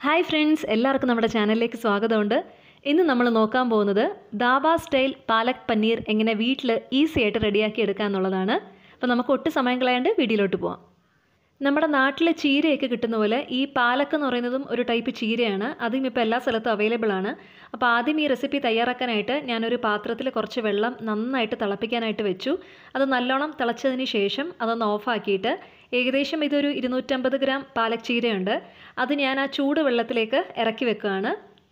Hi friends, എല്ലാവർക്കും നമ്മുടെ ചാനലിലേക്ക് സ്വാഗതമുണ്ട്. ഇന്ന് നമ്മൾ നോക്കാൻ പോകുന്നത് ദാബ സ്റ്റൈൽ പാലക് പനീർ എങ്ങനെ വീട്ടിൽ ഈസി ആയിട്ട് റെഡിയാക്കി എടുക്കുക എന്നുള്ളതാണ്. അപ്പോൾ നമുക്ക് ഒട്ടും സമയം കളയാണ്ട് വീഡിയോയിലോട്ട് പോകാം. നമ്മുടെ നാട്ടിലെ ചീരയൊക്കെ കിട്ടുന്ന പോലെ ഈ പാലക്ക് എന്ന് പറയുന്നതും ഒരു ടൈപ്പ് ചീരയാണ്. അതും ഇപ്പോൾ എല്ലാ സ്ഥലത്തും അവൈലബിൾ ആണ്. അപ്പോൾ ആദ്യം ഈ റെസിപ്പി തയ്യാറാക്കാനായിട്ട് ഞാനൊരു പാത്രത്തിൽ കുറച്ച് വെള്ളം നന്നായിട്ട് തിളപ്പിക്കാനായിട്ട് വെച്ചു. അത് നല്ലോണം തിളച്ചതിന് ശേഷം അതൊന്ന് ഓഫാക്കിയിട്ട് ഏകദേശം ഇതൊരു 250 ഗ്രാം പാലക് ചീരയുണ്ട്. അത് ഞാൻ ആ ചൂട് വെള്ളത്തിലേക്ക് ഇറക്കി വെക്കുകയാണ്.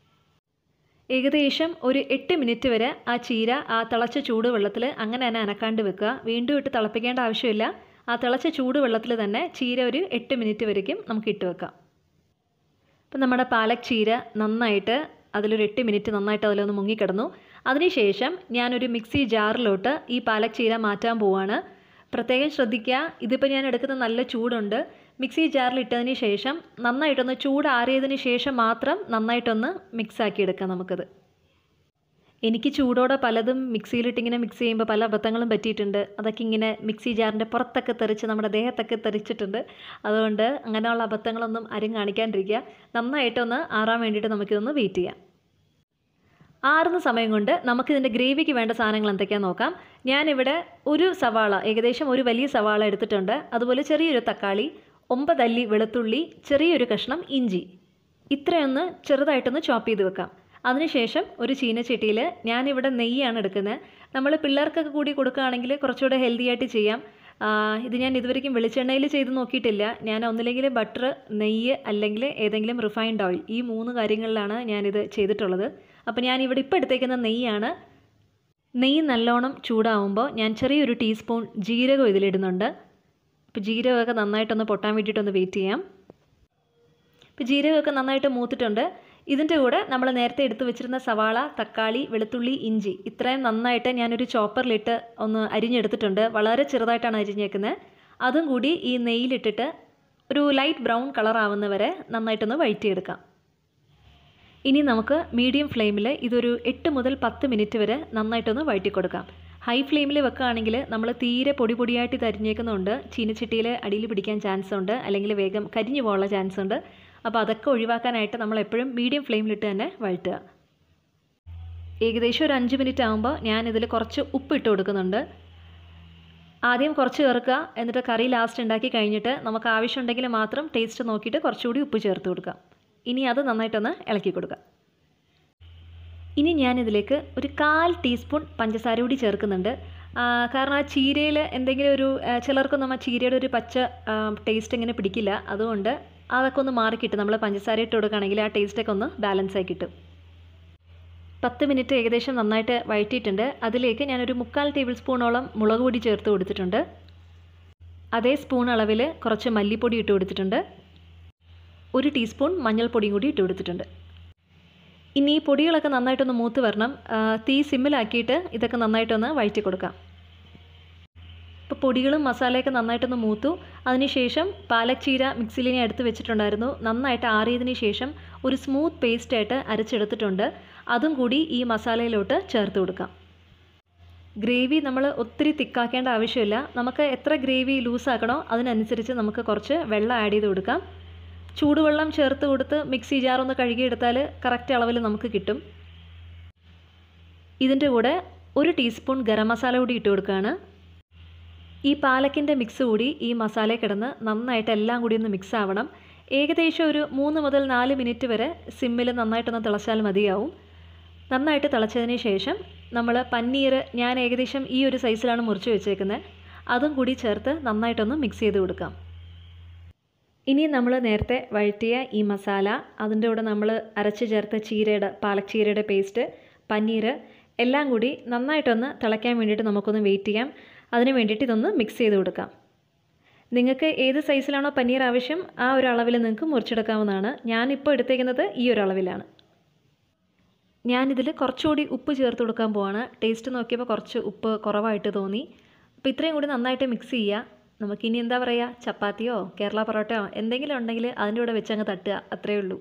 ഏകദേശം ഒരു 8 മിനിറ്റ് വരെ ആ ചീര ആ തിളച്ച ചൂട് വെള്ളത്തിൽ അങ്ങനെ തന്നെ അനക്കാണ്ട് വെക്കുക. വീണ്ടും ഇട്ട് തിളപ്പിക്കേണ്ട ആവശ്യമില്ല. ആ തിളച്ച ചൂട് വെള്ളത്തിൽ തന്നെ ചീര ഒരു 8 മിനിറ്റ് വരയ്ക്കും നമുക്ക് ഇട്ട് വെക്കാം. അപ്പം നമ്മുടെ പാലക് ചീര നന്നായിട്ട് അതിലൊരു 8 മിനിറ്റ് നന്നായിട്ട് അതിലൊന്ന് മുങ്ങിക്കിടന്നു. അതിനുശേഷം ഞാനൊരു മിക്സി ജാറിലോട്ട് ഈ പാലക് ചീര മാറ്റാൻ പോവുകയാണ്. പ്രത്യേകം ശ്രദ്ധിക്കുക, ഇതിപ്പോൾ ഞാൻ എടുക്കുന്ന നല്ല ചൂടുണ്ട്. മിക്സി ജാറിൽ ഇട്ടതിന് ശേഷം നന്നായിട്ടൊന്ന് ചൂടാറിയതിന് ശേഷം മാത്രം നന്നായിട്ടൊന്ന് മിക്സാക്കി എടുക്കാം നമുക്കത്. എനിക്ക് ചൂടോടെ പലതും മിക്സിയിലിട്ടിങ്ങനെ മിക്സ് ചെയ്യുമ്പോൾ പല അബദ്ധങ്ങളും പറ്റിയിട്ടുണ്ട്. അതൊക്കെ ഇങ്ങനെ മിക്സി ജാറിൻ്റെ പുറത്തൊക്കെ തെറിച്ച് നമ്മുടെ ദേഹത്തൊക്കെ തെറിച്ചിട്ടുണ്ട്. അതുകൊണ്ട് അങ്ങനെയുള്ള അബദ്ധങ്ങളൊന്നും ആരും കാണിക്കാണ്ടിരിക്കുക. നന്നായിട്ടൊന്ന് ആറാൻ വേണ്ടിയിട്ട് നമുക്കിതൊന്ന് വെയിറ്റ് ചെയ്യാം. ആറുന്ന സമയം കൊണ്ട് നമുക്കിതിൻ്റെ ഗ്രേവിക്ക് വേണ്ട സാധനങ്ങൾ എന്തൊക്കെയാണെന്ന് നോക്കാം. ഞാനിവിടെ ഒരു സവാള, ഏകദേശം ഒരു വലിയ സവാള എടുത്തിട്ടുണ്ട്. അതുപോലെ ചെറിയൊരു തക്കാളി, 9 അല്ലി വെളുത്തുള്ളി, ചെറിയൊരു കഷ്ണം ഇഞ്ചി, ഇത്രയൊന്ന് ചെറുതായിട്ടൊന്ന് ചോപ്പ് ചെയ്ത് വെക്കാം. അതിനുശേഷം ഒരു ചീനച്ചട്ടിയിൽ ഞാനിവിടെ നെയ്യാണ് എടുക്കുന്നത്. നമ്മൾ പിള്ളേർക്കൊക്കെ കൂടി കൊടുക്കുകയാണെങ്കിൽ കുറച്ചുകൂടെ ഹെൽത്തി ആയിട്ട് ചെയ്യാം. ഇത് ഞാൻ ഇതുവരെയ്ക്കും വെളിച്ചെണ്ണയിൽ ചെയ്ത് നോക്കിയിട്ടില്ല. ഞാൻ ഒന്നില്ലെങ്കിൽ ബട്ടർ, നെയ്യ് അല്ലെങ്കിൽ ഏതെങ്കിലും റിഫൈൻഡ് ഓയിൽ, ഈ 3 കാര്യങ്ങളിലാണ് ഞാനിത് ചെയ്തിട്ടുള്ളത്. അപ്പോൾ ഞാനിവിടെ ഇപ്പോൾ എടുത്തേക്കുന്ന നെയ്യാണ്. നെയ്യ് നല്ലോണം ചൂടാവുമ്പോൾ ഞാൻ ചെറിയൊരു ടീസ്പൂൺ ജീരകം ഇതിലിടുന്നുണ്ട്. അപ്പോൾ ജീരകമൊക്കെ നന്നായിട്ടൊന്ന് പൊട്ടാൻ വേണ്ടിയിട്ടൊന്ന് വെയിറ്റ് ചെയ്യാം. ഇപ്പോൾ ജീരകമൊക്കെ നന്നായിട്ട് മൂത്തിട്ടുണ്ട്. ഇതിൻ്റെ കൂടെ നമ്മൾ നേരത്തെ എടുത്ത് വെച്ചിരുന്ന സവാള, തക്കാളി, വെളുത്തുള്ളി, ഇഞ്ചി ഇത്രയും നന്നായിട്ട് ഞാനൊരു ചോപ്പറിലിട്ട് ഒന്ന് അരിഞ്ഞെടുത്തിട്ടുണ്ട്. വളരെ ചെറുതായിട്ടാണ് അരിഞ്ഞേക്കുന്നത്. അതും കൂടി ഈ നെയ്യിലിട്ടിട്ട് ഒരു ലൈറ്റ് ബ്രൗൺ കളർ ആവുന്നവരെ നന്നായിട്ടൊന്ന് വഴറ്റിയെടുക്കാം. ഇനി നമുക്ക് മീഡിയം ഫ്ലെയിമിൽ ഇതൊരു 8 മുതൽ 10 മിനിറ്റ് വരെ നന്നായിട്ടൊന്ന് വഴറ്റി കൊടുക്കാം. ഹൈ ഫ്ലെയിമിൽ വെക്കുകയാണെങ്കിൽ നമ്മൾ തീരെ പൊടിയായിട്ട് ഇത് അരിഞ്ഞേക്കുന്നതുകൊണ്ട് ചീനച്ചട്ടിയിൽ അടിയിൽ പിടിക്കാൻ ചാൻസ് ഉണ്ട്, അല്ലെങ്കിൽ വേഗം കരിഞ്ഞു പോകാനുള്ള ചാൻസ് ഉണ്ട്. അപ്പോൾ അതൊക്കെ ഒഴിവാക്കാനായിട്ട് നമ്മൾ എപ്പോഴും മീഡിയം ഫ്ലെയിമിലിട്ട് തന്നെ വഴറ്റുക. ഏകദേശം ഒരു 5 മിനിറ്റ് ആകുമ്പോൾ ഞാനിതിൽ കുറച്ച് ഉപ്പ് ഇട്ട് കൊടുക്കുന്നുണ്ട്. ആദ്യം കുറച്ച് ചേർക്കുക, എന്നിട്ട് കറി ലാസ്റ്റ് ഉണ്ടാക്കി കഴിഞ്ഞിട്ട് നമുക്ക് ആവശ്യമുണ്ടെങ്കിൽ മാത്രം ടേസ്റ്റ് നോക്കിയിട്ട് കുറച്ചുകൂടി ഉപ്പ് ചേർത്ത് കൊടുക്കാം. ഇനി അത് നന്നായിട്ടൊന്ന് ഇളക്കി കൊടുക്കുക. ഇനി ഞാനിതിലേക്ക് ഒരു 1/4 ടീസ്പൂൺ പഞ്ചസാര കൂടി ചേർക്കുന്നുണ്ട്. കാരണം ആ ചീരയിൽ എന്തെങ്കിലും ഒരു ചിലർക്കൊന്നും ആ ചീരയുടെ ഒരു പച്ച ടേസ്റ്റ് ഇങ്ങനെ പിടിക്കില്ല. അതുകൊണ്ട് അതൊക്കെ ഒന്ന് മാറിക്കിട്ടും. നമ്മൾ പഞ്ചസാര ഇട്ട് കൊടുക്കുകയാണെങ്കിൽ ആ ടേസ്റ്റൊക്കെ ഒന്ന് ബാലൻസ് ആയി കിട്ടും. 10 മിനിറ്റ് ഏകദേശം നന്നായിട്ട് വഴറ്റിയിട്ടുണ്ട്. അതിലേക്ക് ഞാനൊരു 3/4 ടേബിൾ സ്പൂണോളം മുളക് പൊടി ചേർത്ത് കൊടുത്തിട്ടുണ്ട്. അതേ സ്പൂൺ അളവിൽ കുറച്ച് മല്ലിപ്പൊടി ഇട്ട് കൊടുത്തിട്ടുണ്ട്. 1 ടീസ്പൂൺ മഞ്ഞൾപ്പൊടിയും കൂടി ഇട്ട് കൊടുത്തിട്ടുണ്ട്. ഇനി ഈ പൊടികളൊക്കെ നന്നായിട്ടൊന്ന് മൂത്ത് വരണം. തീ സിമ്മിലാക്കിയിട്ട് ഇതൊക്കെ നന്നായിട്ടൊന്ന് വഴറ്റി കൊടുക്കാം. ഇപ്പോൾ പൊടികളും മസാലയൊക്കെ നന്നായിട്ടൊന്ന് മൂത്തു. അതിനുശേഷം പാലക് ചീര മിക്സിയിൽ ഞാൻ എടുത്ത് വെച്ചിട്ടുണ്ടായിരുന്നു. നന്നായിട്ട് ആറിയതിന് ശേഷം ഒരു സ്മൂത്ത് പേസ്റ്റായിട്ട് അരച്ചെടുത്തിട്ടുണ്ട്. അതും കൂടി ഈ മസാലയിലോട്ട് ചേർത്ത് കൊടുക്കാം. ഗ്രേവി നമ്മൾ ഒത്തിരി തിക്കാക്കേണ്ട ആവശ്യമില്ല. നമുക്ക് എത്ര ഗ്രേവി ലൂസാക്കണോ അതിനനുസരിച്ച് നമുക്ക് കുറച്ച് വെള്ളം ആഡ് ചെയ്ത് കൊടുക്കാം. ചൂടുവെള്ളം ചേർത്ത് കൊടുത്ത് മിക്സി ജാറൊന്ന് കഴുകിയെടുത്താൽ കറക്റ്റ് അളവിൽ നമുക്ക് കിട്ടും. ഇതിൻ്റെ കൂടെ 1 ടീസ്പൂൺ ഗരം മസാല കൂടി ഇട്ട് കൊടുക്കുകയാണ്. ഈ പാലക്കിൻ്റെ മിക്സ് കൂടി ഈ മസാലയിൽ കിടന്ന് നന്നായിട്ട് എല്ലാം കൂടി ഒന്ന് മിക്സ് ആവണം. ഏകദേശം ഒരു 3 മുതൽ 4 മിനിറ്റ് വരെ സിമ്മിൽ നന്നായിട്ടൊന്ന് തിളച്ചാൽ മതിയാവും. നന്നായിട്ട് തിളച്ചതിന് ശേഷം നമ്മൾ പനീർ, ഞാൻ ഏകദേശം ഈ ഒരു സൈസിലാണ് മുറിച്ച് വെച്ചേക്കുന്നത്, അതും കൂടി ചേർത്ത് നന്നായിട്ടൊന്ന് മിക്സ് ചെയ്ത് കൊടുക്കാം. ഇനി നമ്മൾ നേരത്തെ വഴറ്റിയ ഈ മസാല, അതിൻ്റെ കൂടെ നമ്മൾ അരച്ച് ചേർത്ത പാലക് ചീരയുടെ പേസ്റ്റ്, പനീർ എല്ലാം കൂടി നന്നായിട്ടൊന്ന് തിളയ്ക്കാൻ വേണ്ടിയിട്ട് നമുക്കൊന്ന് വെയിറ്റ് ചെയ്യാം. അതിന് വേണ്ടിയിട്ട് ഇതൊന്ന് മിക്സ് ചെയ്ത് കൊടുക്കാം. നിങ്ങൾക്ക് ഏത് സൈസിലാണോ പനീർ ആവശ്യം ആ ഒരു അളവിൽ നിങ്ങൾക്ക് മുറിച്ചെടുക്കാവുന്നതാണ്. ഞാനിപ്പോൾ എടുത്തേക്കുന്നത് ഈ ഒരു അളവിലാണ്. ഞാനിതിൽ കുറച്ചുകൂടി ഉപ്പ് ചേർത്ത് കൊടുക്കാൻ പോവാണ്. ടേസ്റ്റ് നോക്കിയപ്പോൾ കുറച്ച് ഉപ്പ് കുറവായിട്ട് തോന്നി. അപ്പോൾ ഇത്രയും കൂടി നന്നായിട്ട് മിക്സ് ചെയ്യുക. നമുക്കിനി എന്താ പറയുക, ചപ്പാത്തിയോ കേരള പൊറോട്ടയോ എന്തെങ്കിലും ഉണ്ടെങ്കിൽ അതിൻ്റെ കൂടെ വെച്ചങ്ങ് തട്ടുക, അത്രയേ ഉള്ളൂ.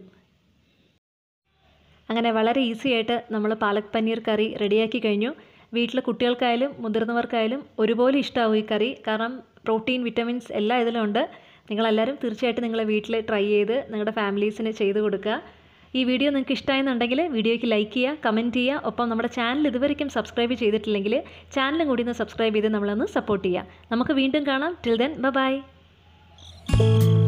അങ്ങനെ വളരെ ഈസി ആയിട്ട് നമ്മൾ പാലക് പനീർ കറി റെഡിയാക്കി കഴിഞ്ഞു. വീട്ടിൽ കുട്ടികൾക്കായാലും മുതിർന്നവർക്കായാലും ഒരുപോലെ ഇഷ്ടമാവും ഈ കറി. കാരണം പ്രോട്ടീൻ, വിറ്റമിൻസ് എല്ലാം ഇതിലുണ്ട്. നിങ്ങളെല്ലാവരും തീർച്ചയായിട്ടും നിങ്ങളെ വീട്ടിൽ ട്രൈ ചെയ്ത് നിങ്ങളുടെ ഫാമിലീസിന് ചെയ്ത് കൊടുക്കുക. ഈ വീഡിയോ നിങ്ങൾക്ക് ഇഷ്ടമായെന്നുണ്ടെങ്കിൽ വീഡിയോയ്ക്ക് ലൈക്ക് ചെയ്യുക, കമൻറ്റ് ചെയ്യുക. ഒപ്പം നമ്മുടെ ചാനൽ ഇതുവരെയും സബ്സ്ക്രൈബ് ചെയ്തിട്ടില്ലെങ്കിൽ ചാനലും കൂടി ഒന്ന് സബ്സ്ക്രൈബ് ചെയ്ത് നമ്മളൊന്ന് സപ്പോർട്ട് ചെയ്യുക. നമുക്ക് വീണ്ടും കാണാം. Till then by.